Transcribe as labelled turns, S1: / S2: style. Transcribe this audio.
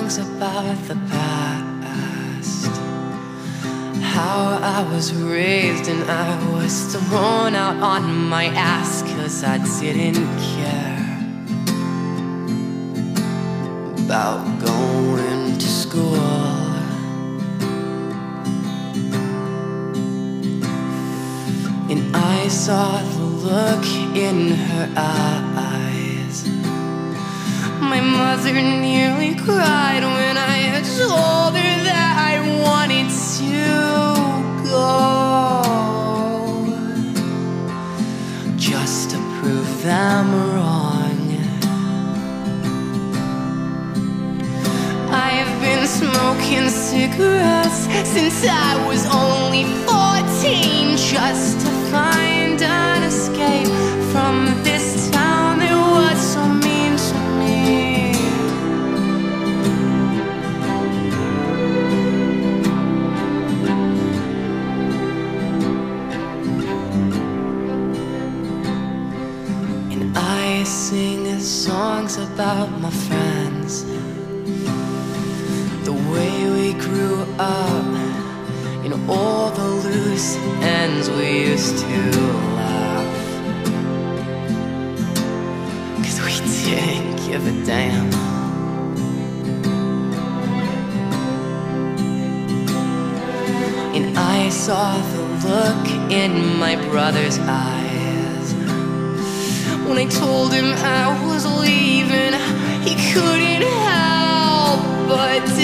S1: songs about the past, how I was raised and I was thrown out on my ass 'cause I didn't care about going to school. And I saw the look in her eyes. My mother nearly cried when I told her that I wanted to go, just to prove them wrong. I've been smoking cigarettes since I was only 14, just to find an escape from this town that was so mean to me. And I sing songs about my friends, the way we grew up, and all the loose ends we used to laugh, 'cause we didn't give a damn. And I saw the look in my brother's eyes when I told him I was leaving. He couldn't help but